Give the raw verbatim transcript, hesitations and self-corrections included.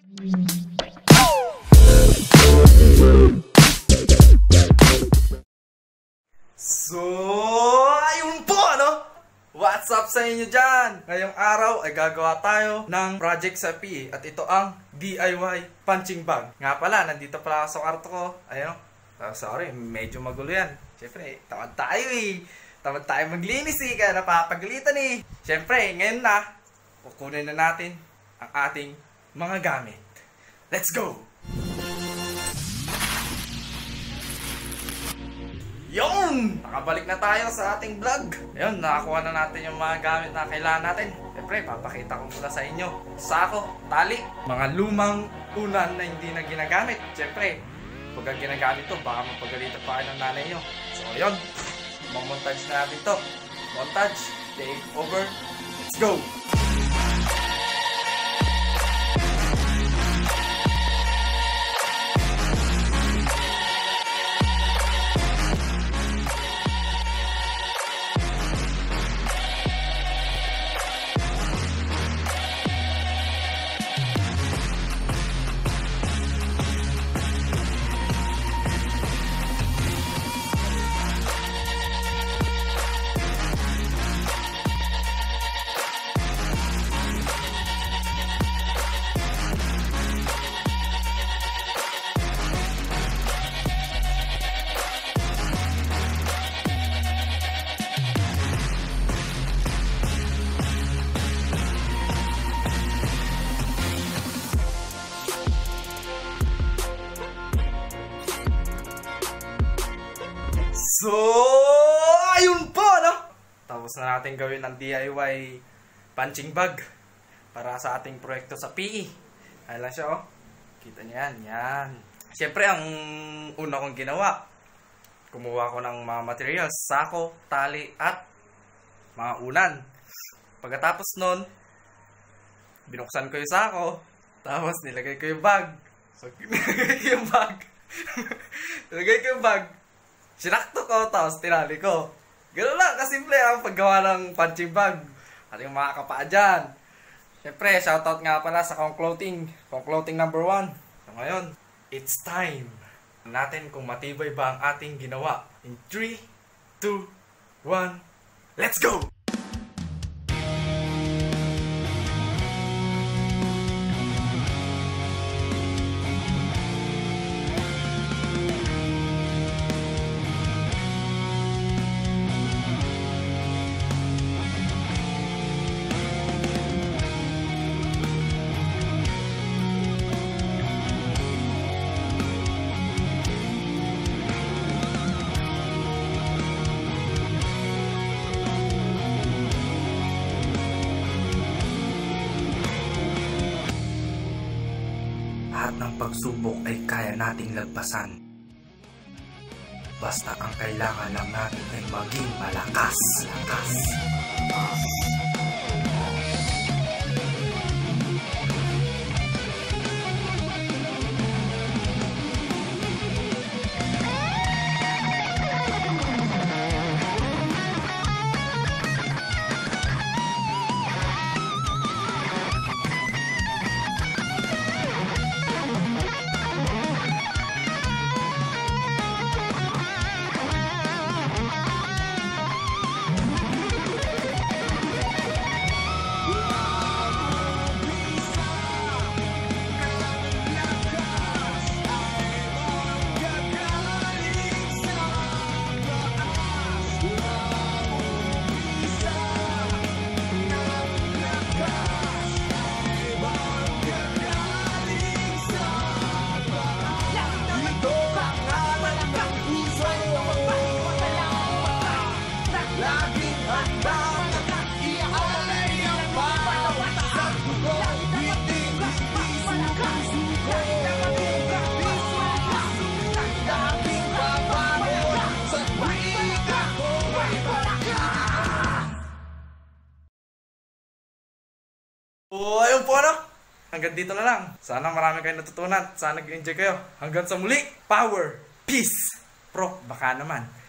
So, ayun po, ano? What's up sa inyo dyan? Ngayong araw ay gagawa tayo ng project sa P E at ito ang D I Y punching bag. Nga pala, nandito pala ako sa kwarto ko. Ayun, oh, sorry, medyo magulo yan. Siyempre, tamad tayo eh. Tamad tayo maglinis eh, kaya napapagalitan eh. Siyempre, ngayon na, kukunin na natin ang ating mga gamit. Let's go! Yun! Nakabalik na tayo sa ating vlog. Ayun, nakakuha na natin yung mga gamit na kailangan natin. Siyempre, papakita ko muna sa inyo. Sako, tali, mga lumang unan na hindi na ginagamit. Siyempre, pag ginagamit to, baka mapagalitan pa kayo ng nanay nyo. So, ayun. Mamontage na natin to. Montage, take over. Let's go! So, ayun po, no? Tapos na natin gawin ang D I Y punching bag para sa ating proyekto sa P E. Ayan lang siya, oh. Kita niyo yan, yan. Siyempre, ang una kong ginawa, kumuha ko ng mga materials, sako, tali, at mga unan. Pagkatapos nun, binuksan ko yung sako, tapos nilagay ko yung bag. So, nilagay ko yung bag. nilagay ko yung bag. Sinakto ko, tapos tinali ko. Ganoon lang, kasimple ang paggawa ng punching bag. At yung mga kapaa dyan. Siyempre, shoutout nga pala sa Kong Clothing. Kong Clothing number one. So ngayon, it's time. Natin kung matibay ba ang ating ginawa. In three, two, one, let's go! Lahat ng pagsubok ay kaya nating lagpasan. Basta ang kailangan lang natin ay maging malakas. Malakas. So, ayun po, ano? Hanggang dito na lang. Sana marami kayong natutunan. Sana nag-enjoy kayo. Hanggang sa muli, power, peace, pro, baka naman.